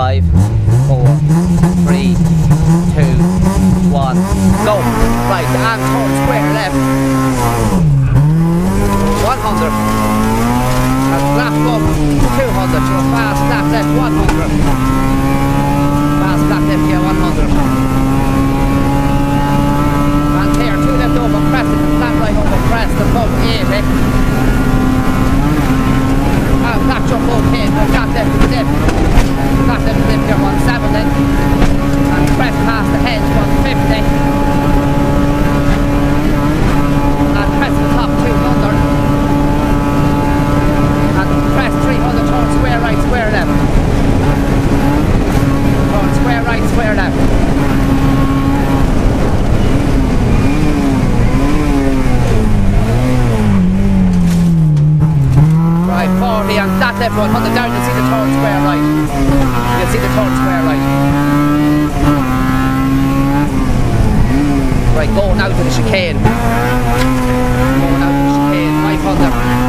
5, 4, 3, 2, 1, go. Right, and turn square left. 100. And flat up, 200. To a fast flat left, 100. Fast flat left here, 100. And here, 2 left over, press it, and flat right over, press the bump, 80. And flat jump okay, flat left to the dip. Flat left to the dip here, 170. And press past the hedge, 150. And press the top, 200. And press 300, turn square right, square left. Turn square right, square left. Right, 40 and that left 100 down, you'll see the turn square right. You'll see the turn square right. Right, going out to the chicane. Going out to the chicane, 500.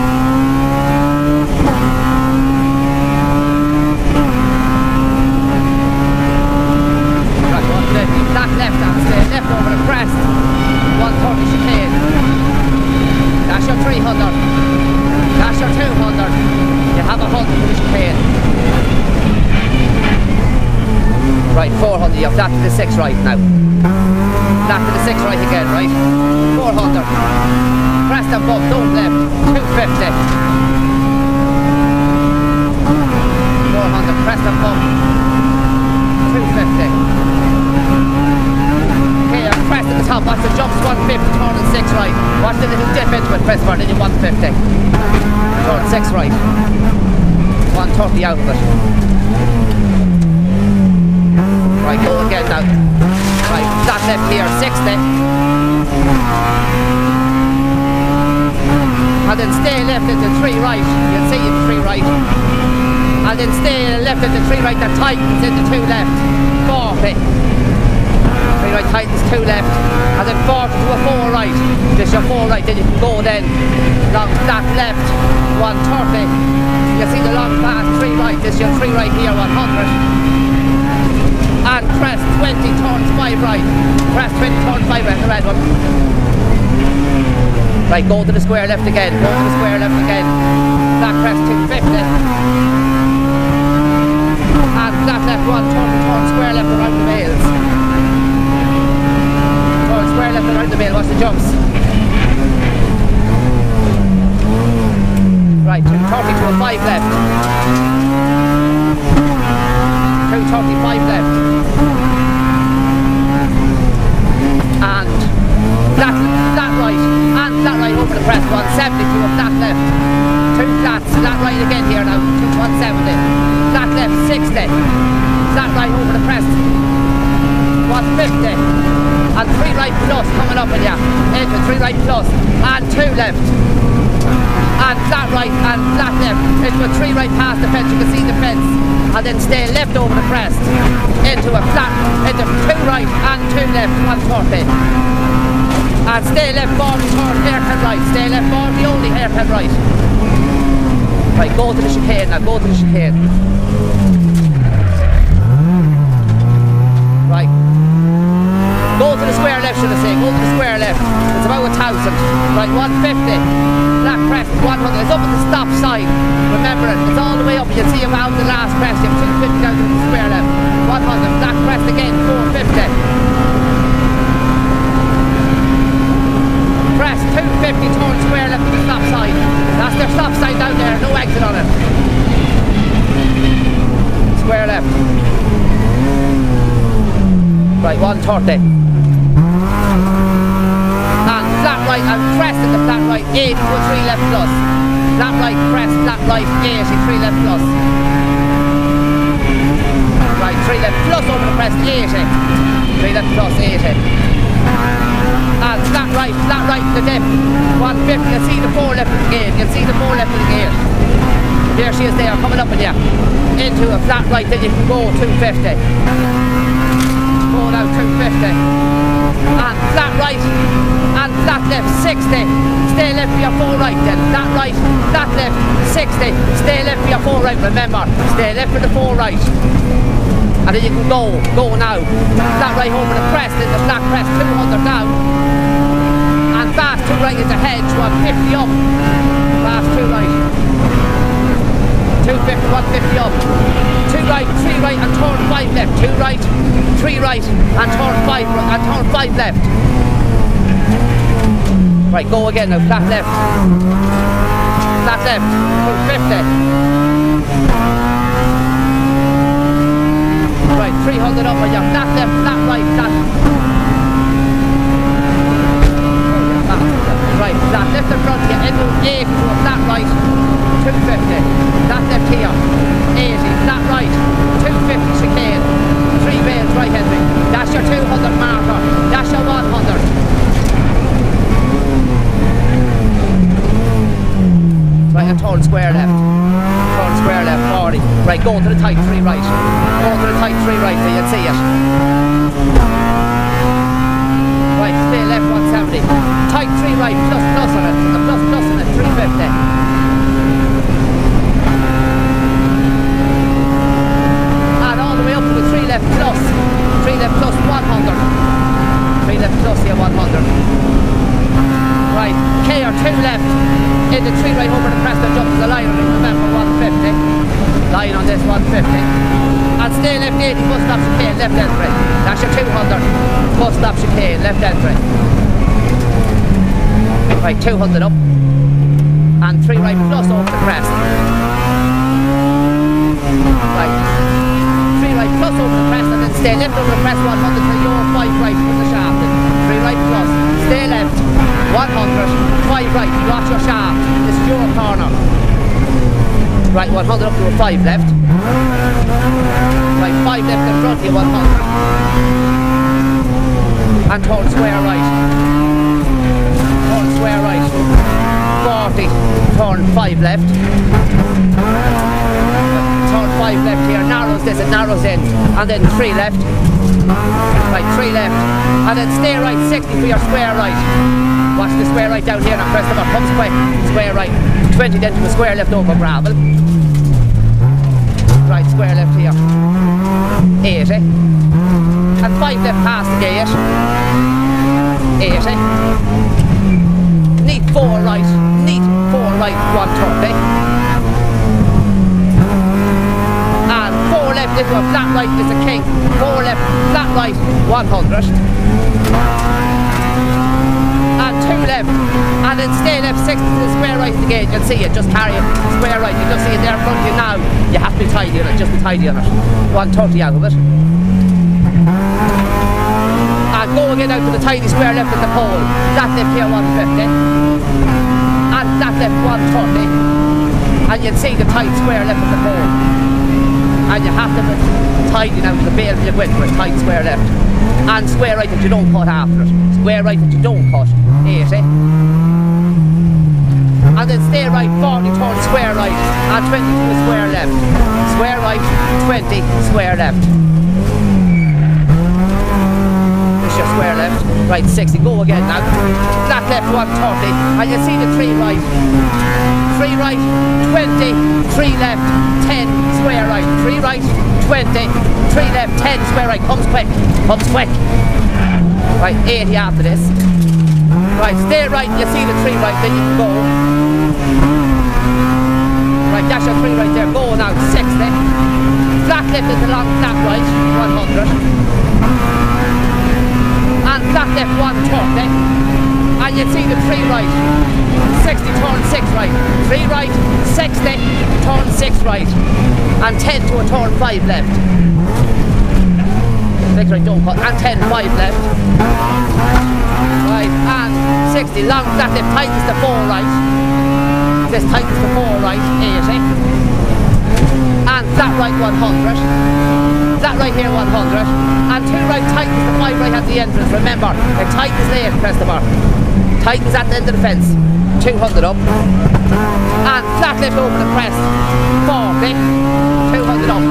That left and stay left over the crest, 130 chicane. That's your 300. That's your 200. You have 100 for the chicane. Right, 400. You have flat to the 6 right now. Flat to the 6 right again, right? 400. Crest and bump, don't left. 250. 400. Crest and bump. 250. Press at the top, watch the jumps, 150, turn and 6 right. Watch the little dip into it, press for it, then you 150. Turn 6 right. 130 out of it. Right, go again now. Right, flat left here, 60. And then stay left into 3 right. You'll see into 3 right. And then stay left into 3 right, that tightens into 2 left. 40. 3 right tightens, 2 left, and then 40 to a 4 right. Just your 4 right, then you can go then long flat left, 130. You see the long pass, 3 right, this your 3 right here, 100. And crest 20, turns 5 right. Crest 20, turns 5 right, the red one. Right, go to the square left again, go to the square left again. Flat crest 250. And flat left 130, turn square left around the bales. Square left around the middle, watch the jumps. Right, 230 to a 5 left. 235 left. And flat right, and flat right over the crest, 170 to a flat left. 2 flats, flat right again here now, 170. Flat left, 60. Flat right over the crest, 150. And 3 right plus coming up on you. Into 3 right plus and 2 left. And flat right and flat left. Into a 3 right past the fence, you can see the fence. And then stay left over the crest. Into a flat, into 2 right and 2 left, 130. And stay left 40, turn hairpin right. Stay left 40, only hairpin right. Right, go to the chicane now, go to the chicane. Right. Go to the square left, should I say, go to the square left. It's about 1,000. Right, 150. Flat crest, 100. It's up at the stop sign. Remember it, it's all the way up. You can see about the last crest. You have 250 down to the square left. 100. Flat crest again, 450. Crest, 250, turn square left to the stop sign. That's their stop sign down there, no exit on it. Square left. Right, 130. And flat right and crest in the flat right, 80 to a 3 left plus. Flat right, crest, flat right, 80, 3 left plus. Right, 3 left plus over the crest, 80. 3 left plus, 80. And flat right to the dip, 150. You'll see the 4 left of the gate, you'll see the 4 left of the gate. There she is there, coming up on you. Into a flat right, then you can go 250. Going out 250. And flat right and flat left 60. Stay left for your 4 right then. Flat right, flat left 60. Stay left for your 4 right. Remember, stay left for the 4 right. And then you can go now. Flat right over the crest, in the flat crest, 200 down. And fast 2 right into hedge, 150 up. Fast 2 right. 250, 150 up. 2 right, 3 right and turn 5 left. 2 right, 3 right and turn 5 left. Right, go again now, flat left. Flat left, 250. Right, 300 up on your flat left, flat right, flat. Right, flat left in front here, into 80 to a flat right, 250. Flat left here, 80, flat right, 250 chicane, 3 bales right Henry. That's your 200 marker, that's your 100. Right, and turn square left. Turn square left, 40. Right, go to the tight 3 right. Go to the tight 3 right so you can see it. Right, stay left 170. Tight 3 right, plus on it. The plus on it, 350. And all the way up to the 3 left plus. 3 left plus 100. 3 left plus here, 100. Right, K or 2 left. In the 3 right over the crest and jump to the line on it, remember 150. Line on this 150. And stay left 80, bus stop chicane, left entry. That's your 200. Bus stop chicane, left entry. Right, 200 up. And 3 right plus over the crest. Right. 3 right plus over the crest and then stay left over the crest 100 to your 5 right with the shaft in. 3 right plus. Stay left. 100, 5 right, you got your shaft, this is your corner. Right, 100 up to a 5 left. Right, 5 left in front of you, 100. And turn square right. Turn square right. 40, turn 5 left. Turn 5 left here, narrows this, it narrows in. And then 3 left. Right, 3 left. And then stay right, 60 for your square right. Watch the square right down here and press the button. Come square right. 20 then to the square left over gravel. Right, square left here. 80. And 5 left past the gate. 80. Neat 4 right. Neat 4 right, 130. And 4 left into a flat right is a king. 4 left, flat right, 100. And 2 left, and then stay left 60 to the square right of the gate. You'll see it, just carry it, square right, you just see it there in front of you now. You have to be tidy on it, just be tidy on it. 130 out of it. And go again out to the tiny square left at the pole. Flat left here 150. And flat left 130. And you'll see the tight square left at the pole. And you have to be tidy now to the bale you went for it, tight square left. And square right that you don't cut after it. Square right that you don't cut, 80. And then stay right, 40, turn square right, and 20 to the square left. Square right, 20, square left. This is your square left. Right, 60, go again now. Flat left, 130, and you see the 3 right. 3 right, 20, 3 left, 10, square right. 3 right, 20, 3 left, 10, square right. Comes quick, comes quick. Right, 80 after this. Right, stay right, you see the 3 right, then you can go. Right, that's your 3 right there, go now, 60. Flat left is the long flat right, 100. And flat left 130. And you see the 3 right, 60, turn 6 right. 3 right, 60, turn 6 right. And 10 to a turn 5 left. 6 right, don't cut, and 10, 5 left. Right, and 60, long flat left, tightens the 4 right. This tightens the 4 right, 80. And flat right 100. Flat right here 100. And 2 right tightens the 5 right at the entrance. Remember, it tightens there, press the bar. Tightens at the end of the fence. 200 up. And flat left over the crest. 40. 200 up.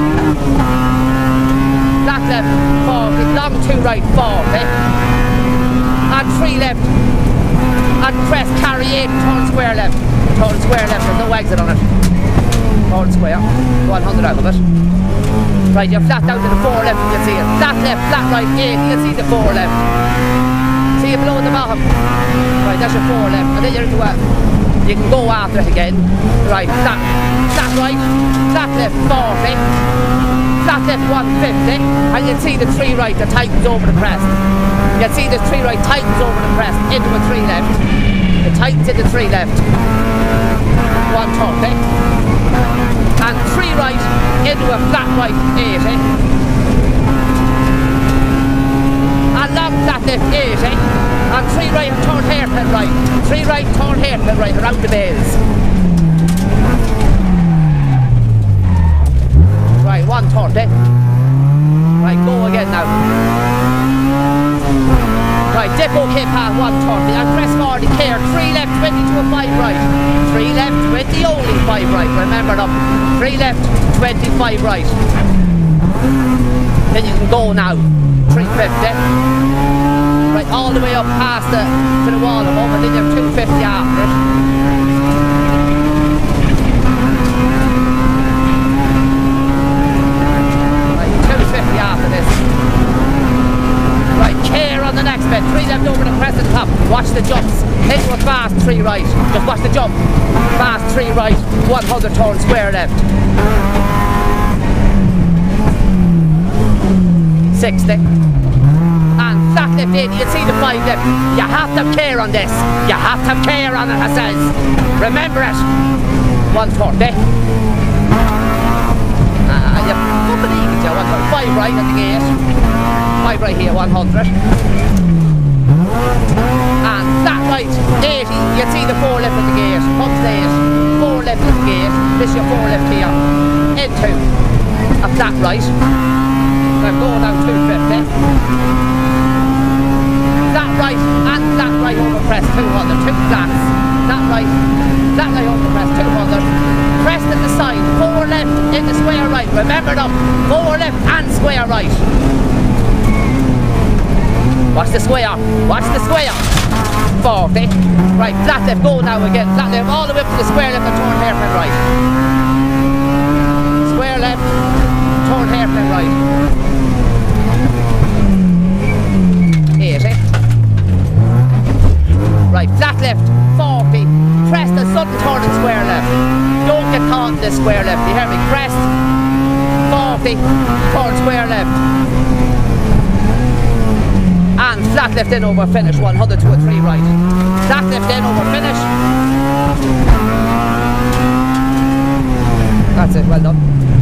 Flat left, 40. Long 2 right, 40. And 3 left. And crest, carry in, turn square left. Turn square left, there's no exit on it. turn square, 100 out of it. Right, you're flat down to the 4 left, you can see it. Flat left, flat right, 8, you can see the 4 left. See it below the bottom. Right, that's your 4 left, and then you're into a, you can go after it again. Right, flat right, flat left 40, flat left 150, and you can see the 3 right that tightens over the crest. You can see the 3 right tightens over the crest into a 3 left. It tightens into 3 left. 130. And 3 right into a flat right 80. And long flat left 80. And 3 right and turn hairpin right. 3 right, turn hairpin right around the bales. Right, 130. Right, go again now. Right, dip okay past 130 and press forward care. 3 left, 20 to a 5 right. 3 left, 20 only 5 right. Remember them. 3 left, 25 right. Then you can go now. 350. Right, all the way up past to the wall above, and then you have 250 after it. Right, 250 after this. Right, care on the next bit. 3 left over the crescent top. Watch the jumps. Into a fast 3 right. Just watch the jump. Fast 3 right. 100 turn square left. 60. And flat left 80. You see the 5 left. You have to have care on this. You have to have care on it, I says. Remember it. 130. You put it easy. 5 right at the gate. 5 right here, 100. And flat right, 80. You see the 4 left at the gate. Up to 8. 4 left at the gate. This is your 4 left here. Into a flat right. I'm going down 250. Flat right and flat right over press 200. 2 flats. Flat right over press 200. Press at the side. 4 left in the square right. Remember them. 4 left and square right. Watch the square. Watch the square. 40. Right, flat left. Go now again. Flat left all the way up to the square left and turn hairpin right. Square left. Turn hairpin right. 80. Right, flat left. 40. Press the sudden turn and square left. Don't get caught in this square left. You hear me? Press. 40. Turn square left. And flat left in over finish, 100 to a 3 right. Flat left in over finish. That's it, well done.